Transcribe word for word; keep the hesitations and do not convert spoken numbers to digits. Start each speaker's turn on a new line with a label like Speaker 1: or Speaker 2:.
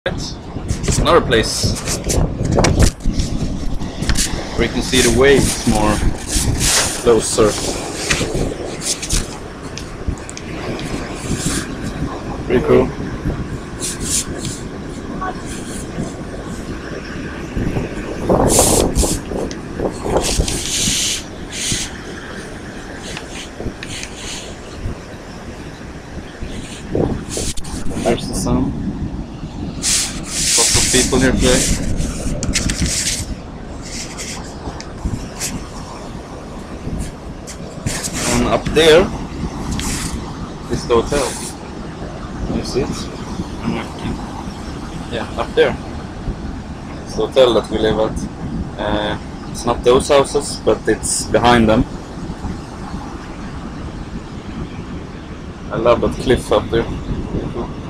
Speaker 1: It's another place where you can see the waves more closer. Pretty cool. There's the sun. Lots of people here today. And up there is the hotel. Can you see it? Yeah, up there. It's the hotel that we live at. Uh, it's not those houses, but it's behind them. I love that cliff up there. Beautiful.